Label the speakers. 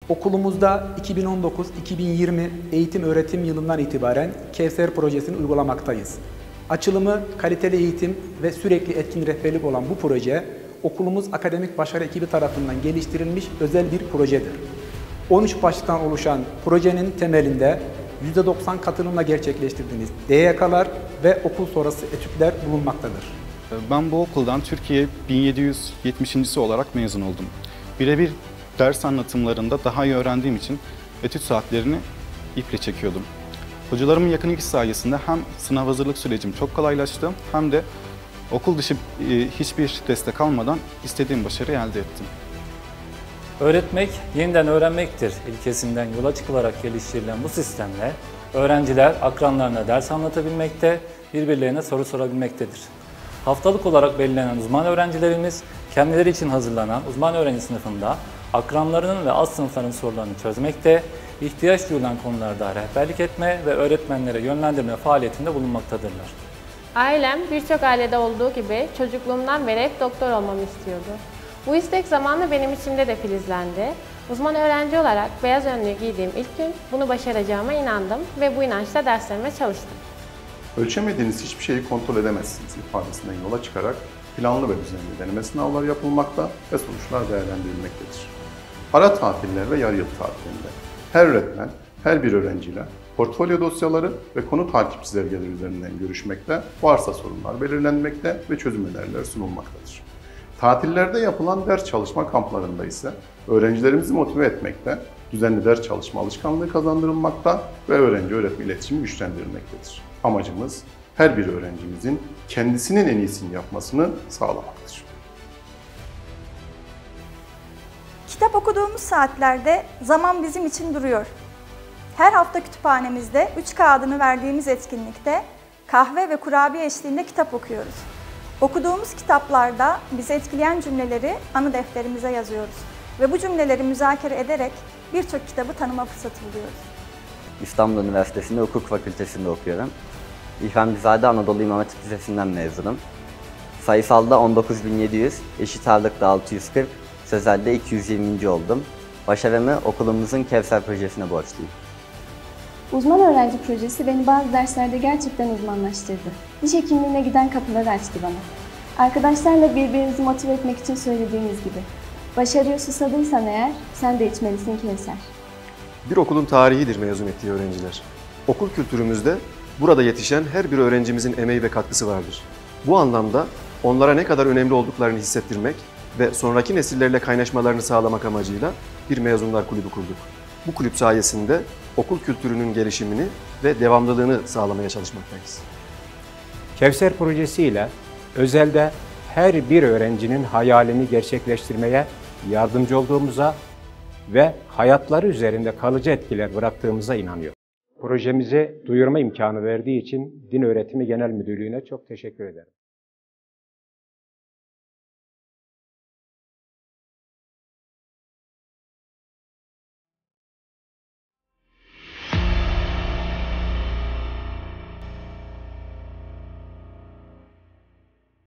Speaker 1: Okulumuzda 2019-2020 eğitim öğretim yılından itibaren Kevser projesini uygulamaktayız. Açılımı, kaliteli eğitim ve sürekli etkin rehberlik olan bu proje, okulumuz akademik başarı ekibi tarafından geliştirilmiş özel bir projedir. 13 başlıktan oluşan projenin temelinde %90 katılımla gerçekleştirdiğimiz DYK'lar ve okul sonrası etütler bulunmaktadır.
Speaker 2: Ben bu okuldan Türkiye 1770.'si olarak mezun oldum. Birebir ders anlatımlarında daha iyi öğrendiğim için etüt saatlerini iple çekiyordum. Hocalarımın yakın ilgi sayesinde hem sınav hazırlık sürecim çok kolaylaştı hem de okul dışı hiçbir destek almadan istediğim başarıyı elde ettim.
Speaker 3: Öğretmek, yeniden öğrenmektir ilkesinden yola çıkılarak geliştirilen bu sistemle öğrenciler akranlarına ders anlatabilmekte, birbirlerine soru sorabilmektedir. Haftalık olarak belirlenen uzman öğrencilerimiz kendileri için hazırlanan uzman öğrenci sınıfında akranlarının ve alt sınıfların sorularını çözmekte, ihtiyaç duyulan konularda rehberlik etme ve öğretmenlere yönlendirme faaliyetinde bulunmaktadırlar.
Speaker 4: Ailem birçok ailede olduğu gibi çocukluğumdan beri hep doktor olmamı istiyordu. Bu istek zamanla benim içimde de filizlendi. Uzman öğrenci olarak beyaz önlüğü giydiğim ilk gün bunu başaracağıma inandım ve bu inançla derslerime çalıştım.
Speaker 5: Ölçemediğiniz hiçbir şeyi kontrol edemezsiniz ifadesinden yola çıkarak planlı ve düzenli deneme sınavları yapılmakta ve sonuçlar değerlendirilmektedir. Ara tatiller ve yarı yıl tatilinde her öğretmen, her bir öğrenciyle portfolyo dosyaları ve konu takip çizelgeleri üzerinden görüşmekte, varsa sorunlar belirlenmekte ve çözüm önerileri sunulmaktadır. Tatillerde yapılan ders çalışma kamplarında ise öğrencilerimizi motive etmekte, düzenli ders çalışma alışkanlığı kazandırılmakta ve öğrenci-öğretmen iletişimi güçlendirilmektedir. Amacımız her bir öğrencimizin kendisinin en iyisini yapmasını sağlamaktır.
Speaker 6: Kitap okuduğumuz saatlerde zaman bizim için duruyor. Her hafta kütüphanemizde 3K adını verdiğimiz etkinlikte kahve ve kurabiye eşliğinde kitap okuyoruz. Okuduğumuz kitaplarda bizi etkileyen cümleleri anı defterimize yazıyoruz ve bu cümleleri müzakere ederek birçok kitabı tanıma fırsatı buluyoruz.
Speaker 7: İstanbul Üniversitesi'nde Hukuk Fakültesi'nde okuyorum. İlhanbizade Anadolu İmam Hatip Lisesi'nden mezunum. Sayısalda 19.700, eşit ağırlıkta 640, sözelde 220. oldum. Başarımı okulumuzun Kevser projesine borçluyum.
Speaker 8: Uzman öğrenci projesi beni bazı derslerde gerçekten uzmanlaştırdı. Diş hekimliğine giden kapıları açtı bana. Arkadaşlarla birbirinizi motive etmek için söylediğiniz gibi. Başarıya susadıysan eğer, sen de içmelisin Kevser.
Speaker 9: Bir okulun tarihidir mezun ettiği öğrenciler. Okul kültürümüzde burada yetişen her bir öğrencimizin emeği ve katkısı vardır. Bu anlamda onlara ne kadar önemli olduklarını hissettirmek ve sonraki nesillerle kaynaşmalarını sağlamak amacıyla bir mezunlar kulübü kurduk. Bu kulüp sayesinde okul kültürünün gelişimini ve devamlılığını sağlamaya çalışmaktayız.
Speaker 10: Kevser projesiyle özelde her bir öğrencinin hayalini gerçekleştirmeye yardımcı olduğumuza ve hayatları üzerinde kalıcı etkiler bıraktığımıza inanıyorum. Projemizi duyurma imkanı verdiği için Din Öğretimi Genel Müdürlüğü'ne çok teşekkür ederim.